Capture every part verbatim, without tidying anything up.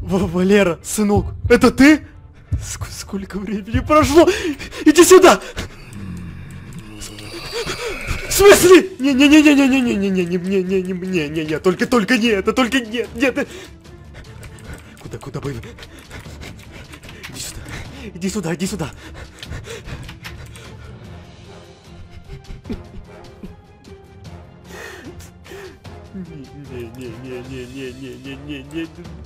Валера, сынок, это ты? Ск сколько времени прошло? Иди сюда! В смысле? Не-не-не-не-не-не-не-не-не-не-не-не-не, только, только не это, только нет, нет. Куда, куда бы? Иди сюда, иди сюда, иди сюда. Не-не-не-не-не-не-не-не-не.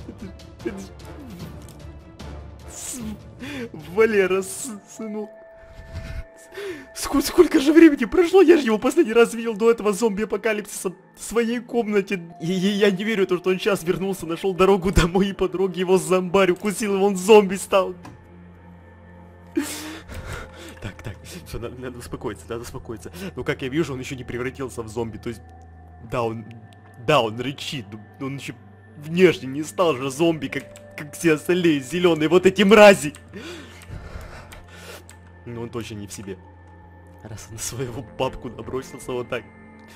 Валера, сынок. Сколько, сколько же времени прошло? Я же его последний раз видел до этого зомби-апокалипсиса в своей комнате. И, и я не верю в то, что он сейчас вернулся, нашел дорогу домой, и по дороге его зомбарь укусил, и он зомби стал. Так, так, все, надо, надо успокоиться, надо успокоиться. Но как я вижу, он еще не превратился в зомби, то есть... Да, он... Да, он рычит, но он еще внешне не стал же зомби, как, как все остальные зеленые, вот эти мрази. Но он точно не в себе. Раз он на своего бабку набросился вот так.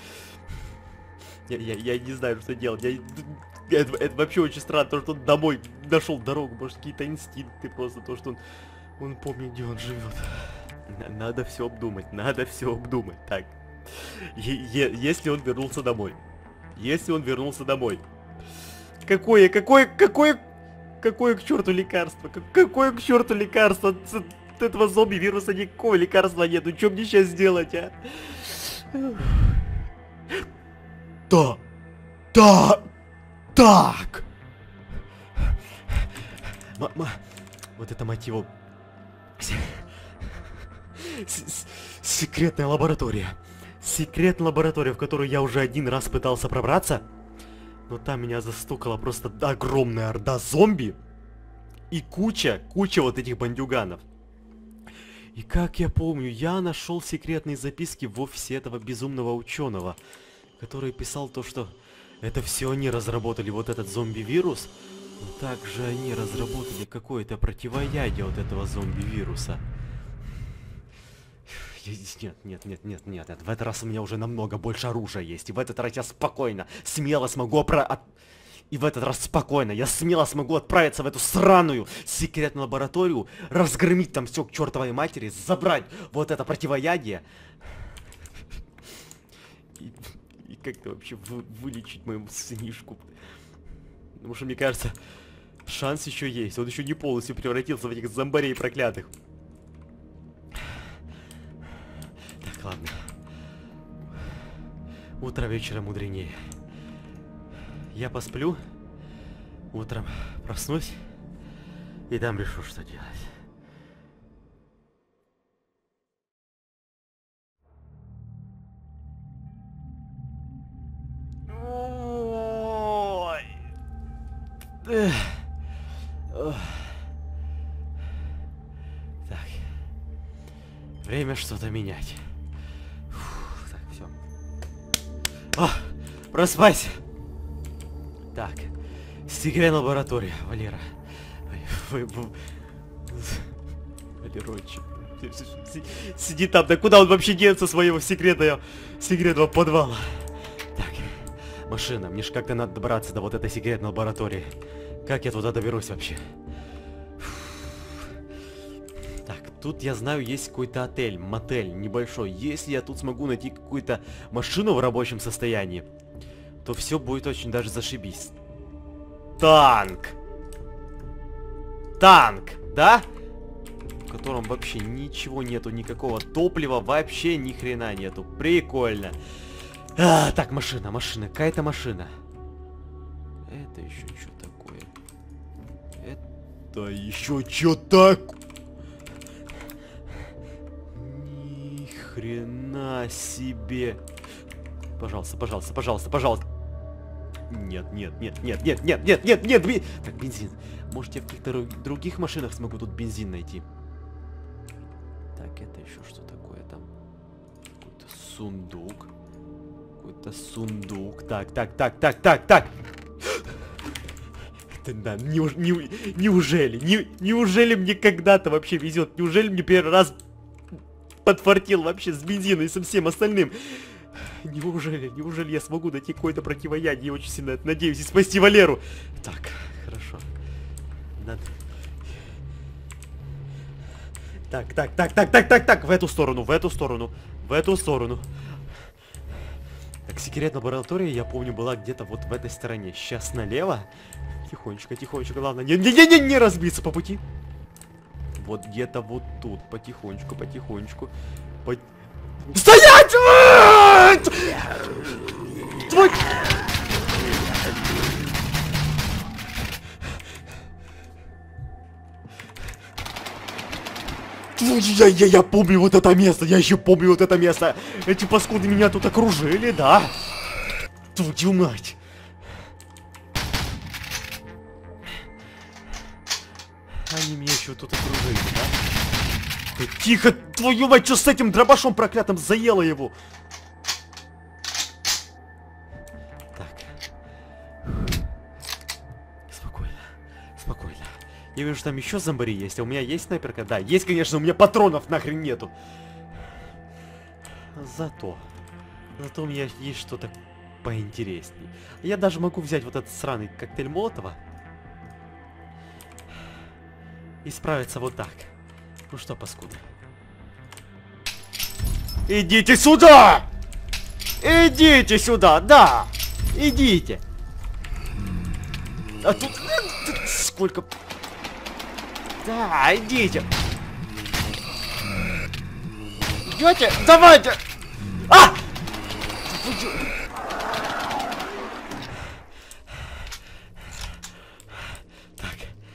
Я, я, я не знаю, что делать. Я, это, это вообще очень странно, то, что он домой нашел дорогу. Может, какие-то инстинкты просто, то, что он, он помнит, где он живет. Надо все обдумать, надо все обдумать. Так, е е если он вернулся домой. Если он вернулся домой. Какое, какое, какое, какое к черту лекарство? Какое к черту лекарство? От этого зомби-вируса никакого лекарства нет. Ну что мне сейчас делать, а? Да. Да. Так. Мама. Вот это мотив. Секретная лаборатория. Секретная лаборатория, в которую я уже один раз пытался пробраться. Но там меня застукала просто огромная орда зомби. И куча, куча вот этих бандюганов. И как я помню, я нашел секретные записки в офисе этого безумного ученого, который писал то, что это все они разработали вот этот зомби-вирус, но также они разработали какое-то противоядие от этого зомби-вируса. Нет, нет, нет, нет, нет, нет, в этот раз у меня уже намного больше оружия есть, и в этот раз я спокойно, смело смогу опра... От... И в этот раз спокойно, я смело смогу отправиться в эту сраную секретную лабораторию, разгромить там все к чертовой матери, забрать вот это противоядие. И, и как-то вообще вы, вылечить моему сынишку. Потому что, мне кажется, шанс еще есть. Он еще не полностью превратился в этих зомбарей проклятых. Так, ладно. Утро вечера мудренее. Я посплю, утром проснусь и там решу, что делать. Ой. Эх. Ох. Так. Время что-то менять. Фух, так, все. О, просыпайся. Так, секретная лаборатория, Валера. Валерочек. Сиди там, да куда он вообще денется своего секретного, секретного подвала? Так, машина, мне же как-то надо добраться до вот этой секретной лаборатории. Как я туда доберусь вообще? Так, тут я знаю, есть какой-то отель, мотель небольшой. Если я тут смогу найти какую-то машину в рабочем состоянии, то все будет очень даже зашибись. Танк! Танк, да? В котором вообще ничего нету, никакого топлива, вообще ни хрена нету. Прикольно. А, так, машина, машина, какая-то машина. Это еще что такое? Это еще что так? Ни хрена себе. Пожалуйста, пожалуйста, пожалуйста, пожалуйста. Нет, нет, нет, нет, нет, нет, нет, нет, нет, би... Так, бензин. Может, я в каких-то других машинах смогу тут бензин найти? Так, это еще что такое там? Какой-то сундук. Какой-то сундук. Так, так, так, так, так, так. Это, да, неуж... не... неужели? Не... Неужели мне когда-то вообще везет? Неужели мне первый раз подфартил вообще с бензином и со всем остальным? Неужели, неужели я смогу найти какое-то противоядие? Я очень сильно надеюсь и спасти Валеру. Так, хорошо. надо... Так, так, так, так, так, так, так, в эту сторону, в эту сторону, в эту сторону. Так, секретная лаборатория, я помню, была где-то вот в этой стороне. Сейчас налево. Тихонечко, тихонечко, главное, не-не-не, не разбиться по пути. Вот где-то вот тут, потихонечку, потихонечку. По... Стоять! Твой... Я, я, я помню вот это место, я еще помню вот это место. Эти паскуды меня тут окружили, да? Твою мать. Они меня еще тут окружили, да? Да тихо, твою мать, что с этим дробашом проклятым заело его? Так. Спокойно, спокойно. Я вижу, что там еще зомбари есть, а у меня есть снайперка? Да, есть, конечно, у меня патронов нахрен нету. Зато, зато у меня есть что-то поинтересней. Я даже могу взять вот этот сраный коктейль Молотова и справиться вот так. Ну что, паскуды? Идите сюда! Идите сюда, да! Идите! А тут... Сколько... Да, идите! Идете? Давайте! А! Так.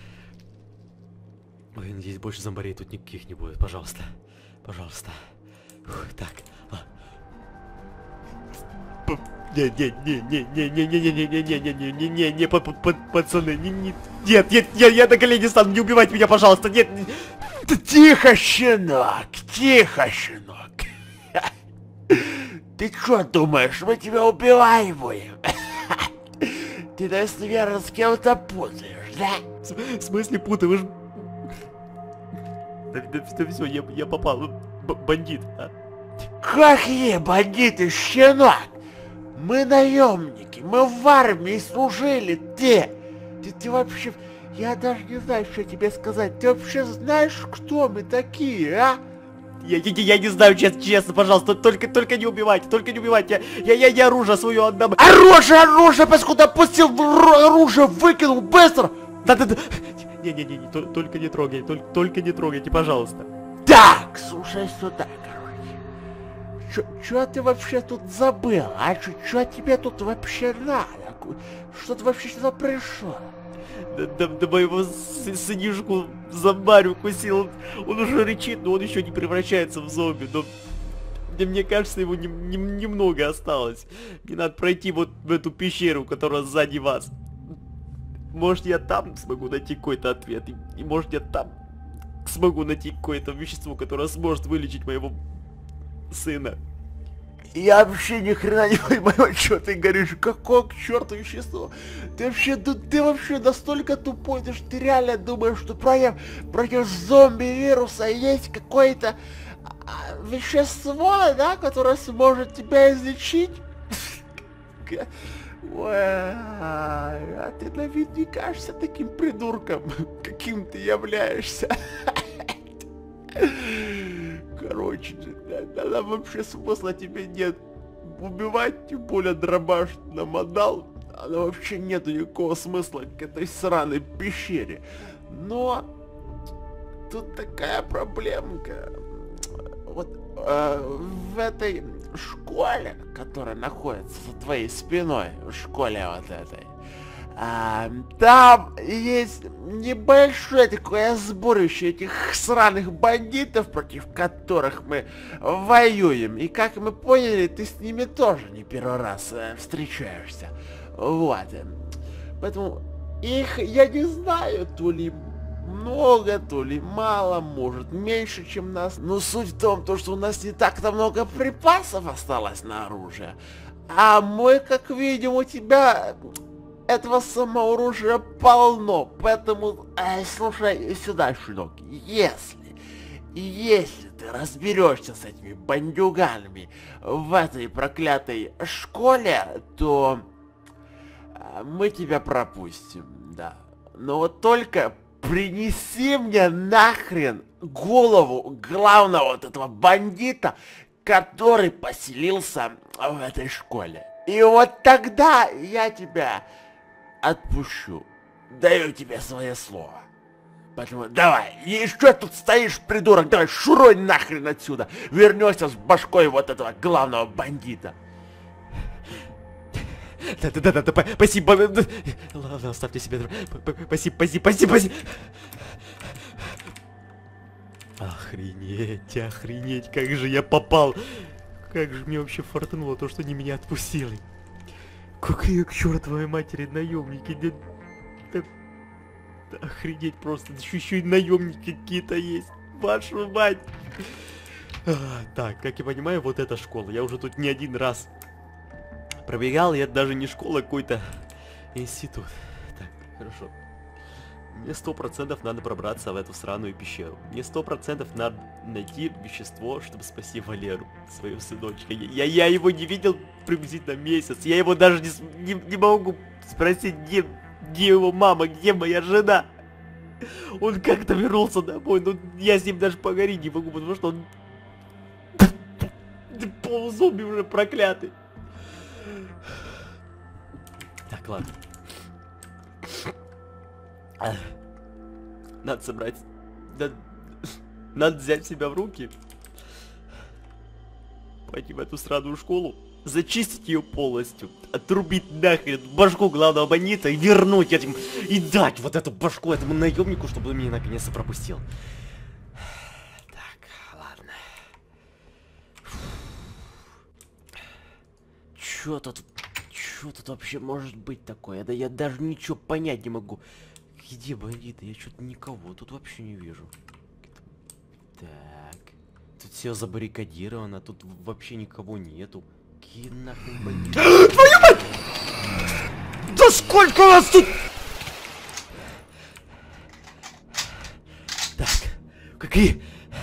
Ой, надеюсь, больше зомбарей тут никаких не будет. Пожалуйста. Пожалуйста. Фух, так. Не-не-не-не-не-не-не-не-не-не-не-не-не-не, пацаны, не-не. Нет, нет, я, я на колени стану, не убивать меня, пожалуйста, нет. Тихо, щенок, тихо, щенок. Ты что думаешь, мы тебя убиваем будем? Ты, наверное, с кем-то путаешь, да? В смысле путаешь? Да, да, да все, я, я попал, Б бандит, а? Какие бандиты, щенок? Мы наемники, мы в армии служили, ты! Ты, ты вообще... Я даже не знаю, что тебе сказать. Ты вообще знаешь, кто мы такие, а? Я, я, я не знаю, честно, честно, пожалуйста, только, только не убивайте, только не убивайте. Я, я, я оружие свое отдам. Оружие, оружие, паскуда, пустил оружие, выкинул, быстро! Да-да-да. Не-не-не, только не трогайте, только, только не трогайте, пожалуйста. Так, слушай сюда, короче. Чё, чё ты вообще тут забыл, а? Чё, чё тебе тут вообще надо? Что ты вообще сюда пришел? Да, да, да моего сынишку зомбарь укусил. Он уже рычит, но он еще не превращается в зомби. Но мне, мне кажется, его не, не, немного осталось. Мне надо пройти вот в эту пещеру, которая сзади вас. Может, я там смогу найти какой-то ответ. И, и может, я там смогу найти какое-то вещество, которое сможет вылечить моего сына. Я вообще ни хрена не понимаю, что ты говоришь. Какое к черту вещество? Ты вообще, ты, ты вообще настолько тупой, ты, ты реально думаешь, что против, против зомби-вируса есть какое-то а, вещество, да, которое сможет тебя излечить? Ой, а ты на вид не кажешься таким придурком, каким ты являешься. Короче, да, да, вообще смысла тебе нет убивать, тем более дробаш нам отдал. Она вообще нету никакого смысла к этой сраной пещере. Но тут такая проблемка. Вот э, в этой школе, которая находится за твоей спиной, в школе вот этой, А, там есть небольшое такое сборище этих сраных бандитов, против которых мы воюем. И как мы поняли, ты с ними тоже не первый раз э, встречаешься. Вот. Поэтому их, я не знаю, то ли много, то ли мало, может меньше, чем нас. Но суть в том, то, что у нас не так-то много припасов осталось на оружие. А мы, как видим, у тебя... этого самого оружия полно, поэтому, э, слушай сюда, щенок, если, если ты разберешься с этими бандюганами в этой проклятой школе, то э, мы тебя пропустим, да. Но вот только принеси мне нахрен голову главного вот этого бандита, который поселился в этой школе. И вот тогда я тебя отпущу. Даю тебе свое слово. Поэтому давай, и что тут стоишь, придурок, давай шурой нахрен отсюда. Вернешься с башкой вот этого главного бандита. Да-да-да, спасибо. Ладно, оставьте себе. Спасибо, спасибо, спасибо, спасибо. Охренеть, охренеть, как же я попал. Как же мне вообще фартануло то, что они меня отпустили. Какие к чертовой матери наемники. Да, да, да, охренеть просто. Еще, еще и наемники какие-то есть. Вашу мать. А, так, как я понимаю, вот эта школа. Я уже тут не один раз пробегал, и это даже не школа, а какой-то институт. Так, хорошо. Мне сто процентов надо пробраться в эту сраную пещеру. Мне сто процентов надо найти вещество, чтобы спасти Валеру, своего сыночка. Я, я его не видел приблизительно месяц. Я его даже не, не, не могу спросить, где, где его мама, где моя жена. Он как-то вернулся домой, но я с ним даже поговорить не могу, потому что он полузомби уже проклятый. Так, ладно. Надо собрать... Надо... Надо взять себя в руки. Пойти в эту сраную школу. Зачистить ее полностью. Отрубить нахрен башку главного бандита и вернуть этим... И дать вот эту башку этому наемнику, чтобы он меня наконец-то пропустил. Так, ладно. Чё тут... Чё тут вообще может быть такое? Да я даже ничего понять не могу. Где бандиты? Я что-то никого тут вообще не вижу. Так. Тут все забаррикадировано, тут вообще никого нету. Какие нахрен бандиты? Твою мать! Да сколько у вас тут? Так. Какие...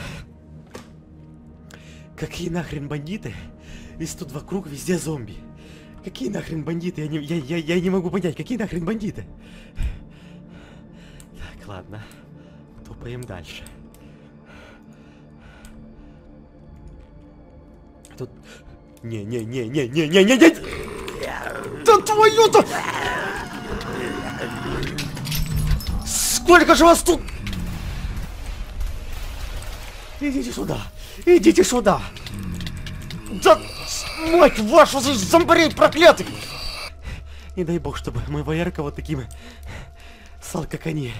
Какие нахрен бандиты? Если тут вокруг везде зомби. Какие нахрен бандиты? Я не, я, я, я не могу понять, какие нахрен бандиты? Так, ладно. Топаем дальше. Тут... Не-не-не-не-не-не-не-не! Да твою-то! Сколько же вас тут? Идите сюда! Идите сюда! Да... Мать вашу за зомбарей проклятый! Не дай бог, чтобы мой Валерка вот таким стал, как они.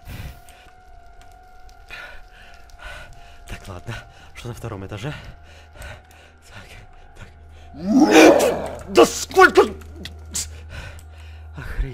Так, ладно. Что на втором этаже? Так, так. Да сколько... Охренеть.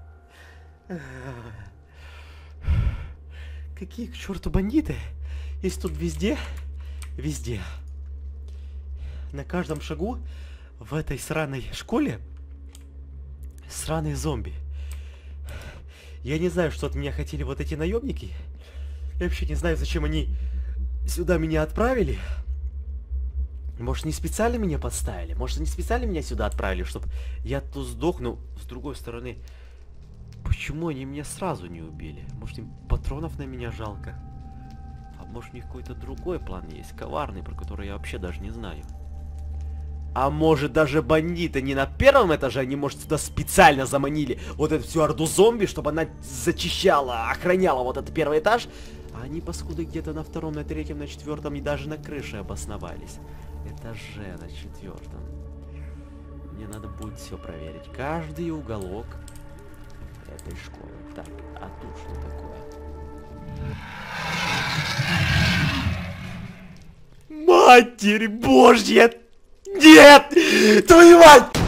Какие к черту бандиты? Есть тут везде? Везде. На каждом шагу в этой сраной школе сраные зомби. Я не знаю, что от меня хотели вот эти наемники. Я вообще не знаю, зачем они сюда меня отправили. Может, не специально меня подставили? Может, они специально меня сюда отправили, чтобы я тут сдох? Но с другой стороны, почему они меня сразу не убили? Может, им патронов на меня жалко? А может, у них какой-то другой план есть, коварный, про который я вообще даже не знаю. А может, даже бандиты не на первом этаже, они, может, сюда специально заманили вот эту всю орду зомби, чтобы она зачищала, охраняла вот этот первый этаж. А они, паскуды, где-то на втором, на третьем, на четвертом и даже на крыше обосновались. Этаже на четвертом. Мне надо будет все проверить. Каждый уголок этой школы. Так, а тут что такое? Матерь Божья! Нет! Твою мать!